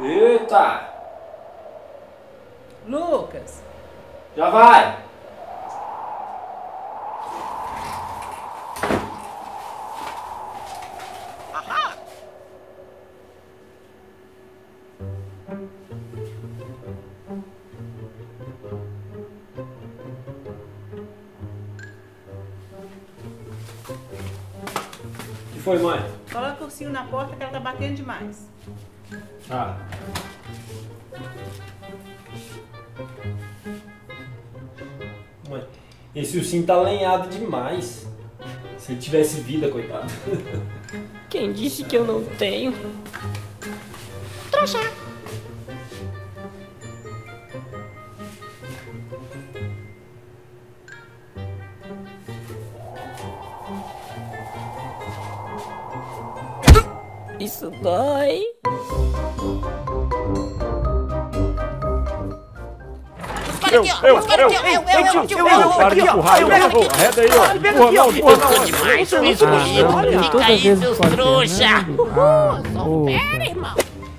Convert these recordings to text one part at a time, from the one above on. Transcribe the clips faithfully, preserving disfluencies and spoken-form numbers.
Eita! Lucas! Já vai! Ahá! O que foi, mãe? Coloca o ursinho na porta que ela tá batendo demais. Ah. Mãe, esse ursinho tá lenhado demais. Se ele tivesse vida, coitado. Quem disse que eu não tenho? Trouxa! Isso dói. Eu, eu, eu, eu, eu, eu, eu, para de empurrar, eu, arreda aí, ó, empurra não, empurra não. Tô demais com isso, bonito. Fica aí, seus trouxa. Uhul, supera, irmão.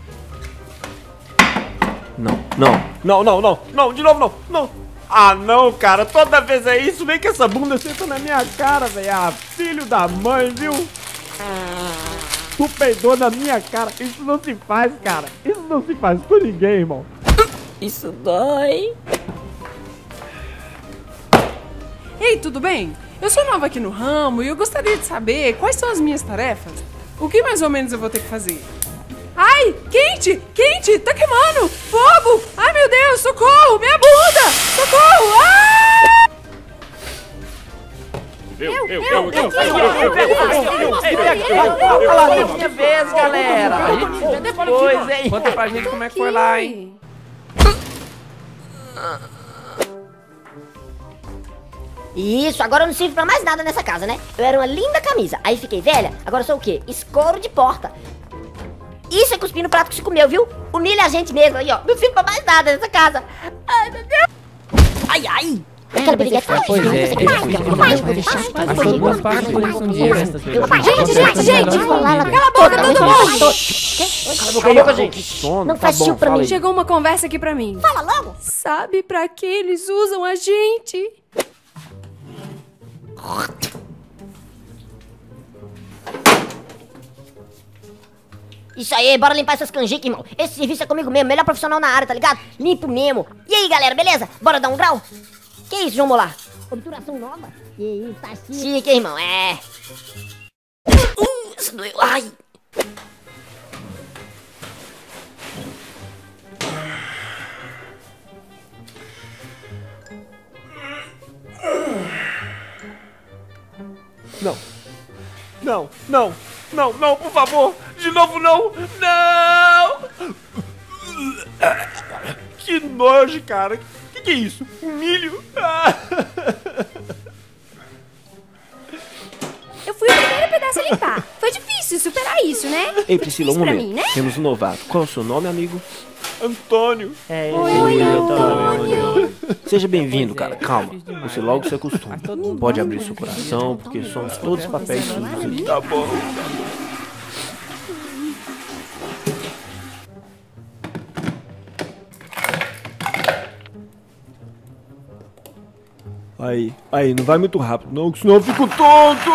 Não, não, não, não, não, não, de novo não, não. Ah, não, cara, toda vez é isso, vem que essa bunda senta na minha cara, velho. Ah, filho da mãe, viu? Tu peidou na minha cara, isso não se faz, cara. Isso não se faz com ninguém, irmão. Isso dói. Ei, tudo bem? Eu sou nova aqui no ramo e eu gostaria de saber quais são as minhas tarefas. O que mais ou menos eu vou ter que fazer? Ai, quente, quente, tá queimando, fogo! Ai, meu Deus, socorro, minha bunda! Socorro! Ah! Eu, eu, eu, eu, eu, eu, Olha lá, é minha vez, galera. Depois, hein? Conta pra gente como é que foi lá, hein? Isso, agora eu não sirvo pra mais nada nessa casa, né? Eu era uma linda camisa, aí fiquei velha, agora eu sou o quê? Escoro de porta. Isso é cuspir no prato que se comeu, viu? Humilha a gente mesmo aí, ó. Não sirvo pra mais nada nessa casa. Ai, meu Deus. Ai, ai. Aquela briguete foi Pois é, Gente, gente, gente, cala a boca, todo mundo. Cala a boca, gente. Não faz chiu pra mim. Chegou uma conversa aqui pra mim. Fala logo. Sabe pra que eles usam a gente? Isso aí, bora limpar essas canjicas, irmão. Esse serviço é comigo mesmo, melhor profissional na área, tá ligado? Limpo mesmo. E aí, galera, beleza? Bora dar um grau? Que isso, João Molar? Obturação nova? Que isso, tá chique. Chique, irmão, é. Uh, isso doeu, ai. Não, não, não, não, não, por favor, de novo não, não! Que nojo, cara, que que é isso? Um milho? Eu fui o primeiro pedaço a limpar. Foi difícil superar isso, né? Ei, Priscila, um Difícil pra momento, mim, né? temos um novato, qual é o seu nome, amigo? Antônio. É, Oi, Antônio. Seja bem-vindo, cara, calma, você logo se acostuma. Pode abrir seu coração, porque somos todos papéis sujos aqui. Tá bom. Aí, aí, não vai muito rápido não, que senão eu fico tonto!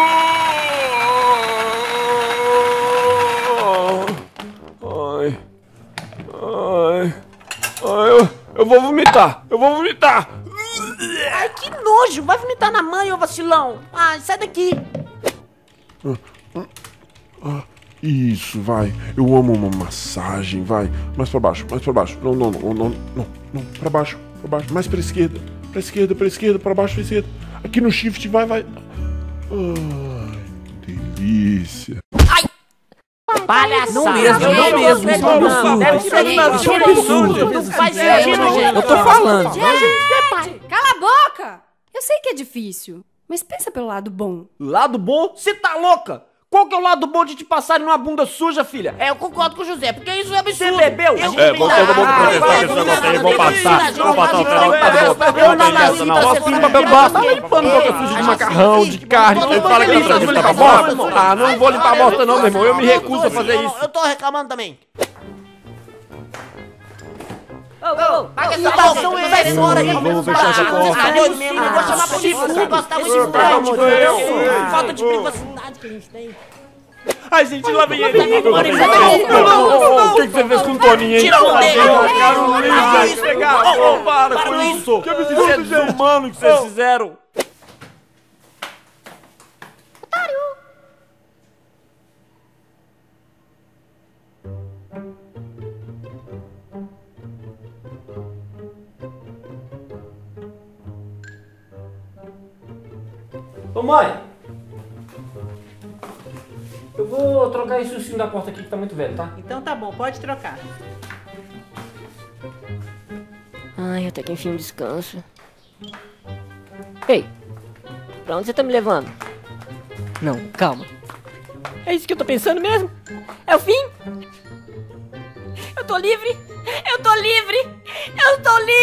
Ai, ai, ai, eu, eu vou vomitar, eu vou vomitar! Ai, que nojo! Vai vomitar na mãe, ô vacilão! Ai, sai daqui! Isso, vai. Eu amo uma massagem, vai. Mais pra baixo, mais pra baixo. Não, não, não, não, não, não. Pra baixo, pra baixo. Mais pra esquerda. Pra esquerda, pra esquerda, pra baixo, pra esquerda. Aqui no shift, vai, vai. Ai, que delícia. Palhaçada! Não mesmo, não mesmo. Isso é um absurdo. Deve ser um absurdo. Não faz sentido, gente. Eu tô falando. Gente, cala a boca! Eu sei que é difícil, mas pensa pelo lado bom. Lado bom? Você tá louca? Qual que é o lado bom de te passarem numa bunda suja, filha? É, eu concordo com o José, porque isso é absurdo. Você bebeu? Eu É, vamos todo mundo protestar que esse negócio aí, vou passar. Vou passar o final, tá bom. Eu não nasci pra ser Nossa, papel basta, limpando boca suja de macarrão, de carne. Você fala que isso, vou limpar a bosta? Ah, não vou limpar a bosta não, meu irmão. Eu me recuso a fazer isso. Eu tô reclamando também. Ô, ô, paga essa bolsa, bolsa, é sai esse? fora. Vamos fechar essa porta. Ah, Deus mesmo, eu vou chamar a polícia. Você gostava de estranho. Falta de privacidade que a gente tem. Ai, gente, lá vem ele. Não, O que que você fez com o Toninho, hein? Tira a mão dele. Cara, o Para Luiz, isso. pegar. Ô, ô, Para para com com isso. Que absurdo, isso é desumano que vocês fizeram. Ô mãe! Eu vou trocar esse ursinho da porta aqui que tá muito velho, tá? Então tá bom, pode trocar. Ai, até que enfim um descanso. Ei, pra onde você tá me levando? Não, calma. É isso que eu tô pensando mesmo? É o fim? Eu tô livre! Eu tô livre! Eu tô livre!